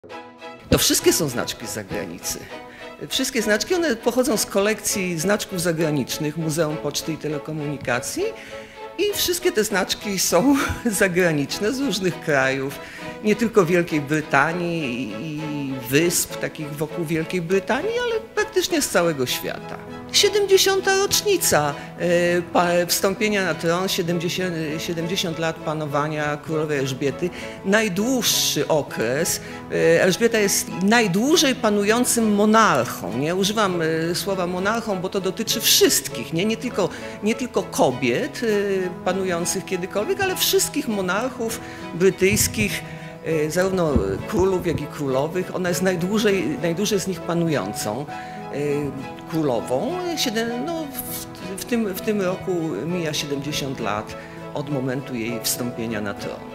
To wszystkie są znaczki z zagranicy. Wszystkie znaczki, one pochodzą z kolekcji znaczków zagranicznych Muzeum Poczty i Telekomunikacji i wszystkie te znaczki są zagraniczne z różnych krajów, nie tylko Wielkiej Brytanii i wysp takich wokół Wielkiej Brytanii, ale praktycznie z całego świata. 70. rocznica wstąpienia na tron, 70 lat panowania królowej Elżbiety, najdłuższy okres. Elżbieta jest najdłużej panującym monarchą. Nie używam słowa monarchą, bo to dotyczy wszystkich, nie tylko kobiet panujących kiedykolwiek, ale wszystkich monarchów brytyjskich, zarówno królów, jak i królowych. Ona jest najdłużej z nich panującą królową. No, w tym roku mija 70 lat od momentu jej wstąpienia na tron.